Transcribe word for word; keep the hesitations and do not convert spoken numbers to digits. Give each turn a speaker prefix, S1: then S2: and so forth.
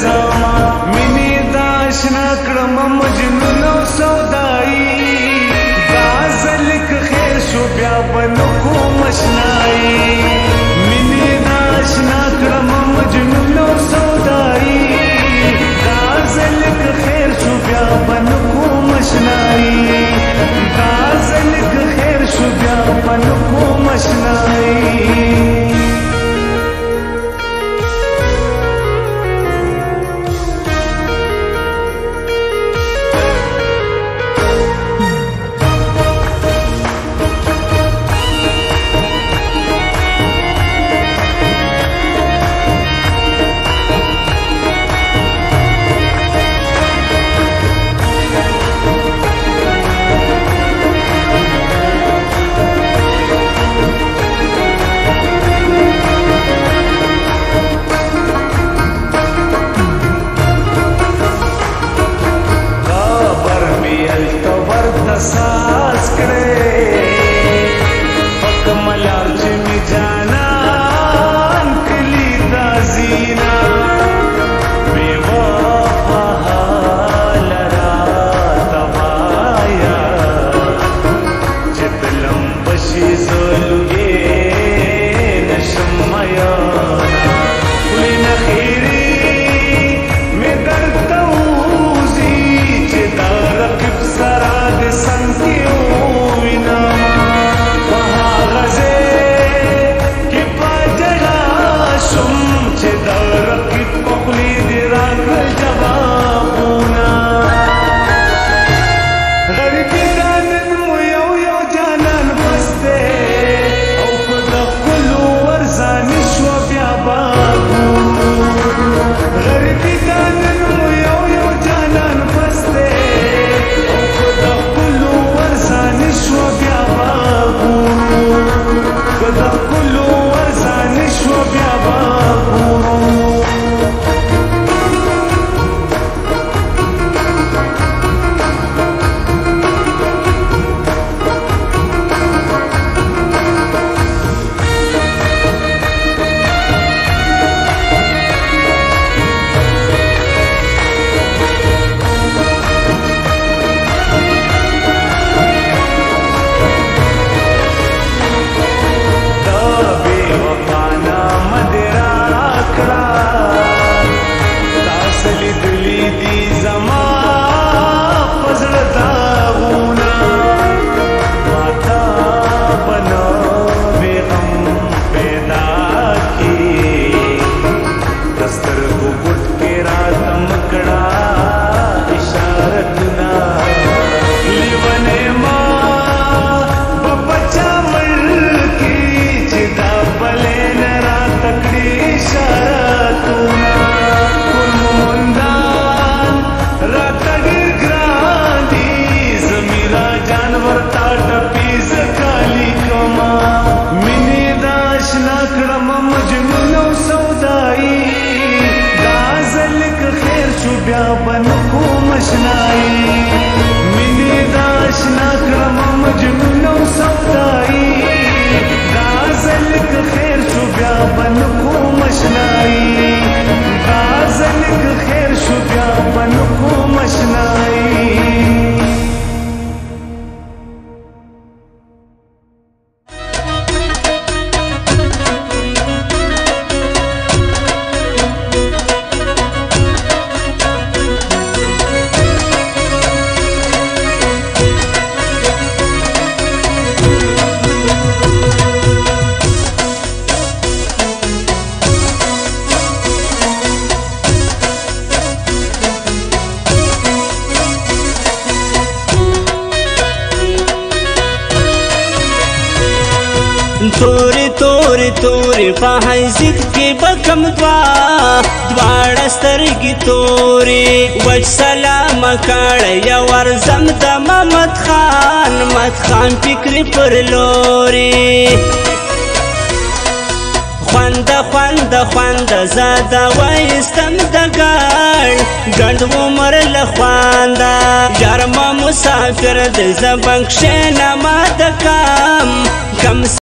S1: زما مینې داشنا کړم مجنون او سودائی دا ځل که خیر شو بیا به نه کوم اشنائی مینې داشنا کړم مجنون او سودائی دا ځل که خیر شو بیا به نه کوم اشنائی دا ځل که خیر شو بیا به نه کوم اشنائی सास करे पक मलार जिमी जाना कली दाजीना बेवफा लरा तबाया चितलम बशी सोलुगे नशमया कुली नखीरी में दर्दौजी चिदार किफ सरा بیا بن کوم اشنائی مینې داشنا کړم مجنون او سودائی دا ځل که خیر شو بیا بن کوم اشنائی دا ځل که خیر شو بیا بن کوم اشنائی
S2: توری توری توری په حیثیت کې بکم دوا دواړه سترګې تورې وچ سلام کړی ورځم د محمد خان مد خان فکرې پر لورې خوند خوند خوند زاده وایستم د ګړ ګڼ عمر له خوانده ژر ما مسافر د زه بنګ کښېنه ما د کم کم